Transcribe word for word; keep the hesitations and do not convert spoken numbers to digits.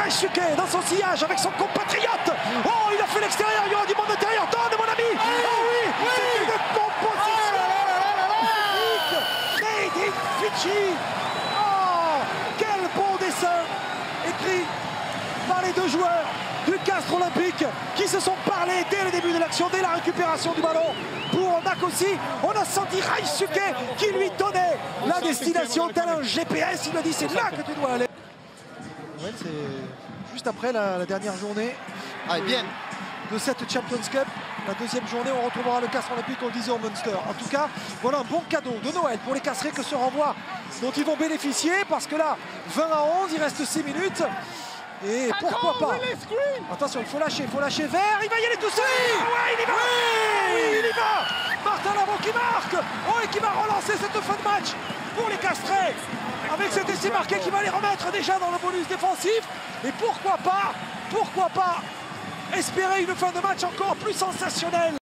Raisuke dans son sillage avec son compatriote. Oh, il a fait l'extérieur, il y aura du monde intérieur. Donne, mon ami. Oh oui, oui. C'est une composition magnifique. Made in Fidji. Oh, quel beau dessin écrit par les deux joueurs du Castres Olympique qui se sont parlé dès le début de l'action, dès la récupération du ballon pour Nakosi. On a senti Raisuke qui lui donnait la destination tel un G P S. Il lui a dit c'est là que tu dois aller. Ouais, c'est juste après la, la dernière journée ah, bien. de cette Champions Cup. La deuxième journée, on retrouvera le Castres Olympique, on le disait, au Munster. En tout cas, voilà un bon cadeau de Noël pour les Castres que ce renvoi dont ils vont bénéficier parce que là, vingt à onze, il reste six minutes. Et pourquoi pas. Attention, il faut lâcher, il faut lâcher vert, il va y aller tout seul. Ouais, il y va. Oui, il y va. Martin Lavaux qui marque. Oh, et qui va relancer cette fin de match pour les Castrais. Avec cet essai marqué qui va les remettre déjà dans le bonus défensif. Et pourquoi pas, pourquoi pas espérer une fin de match encore plus sensationnelle.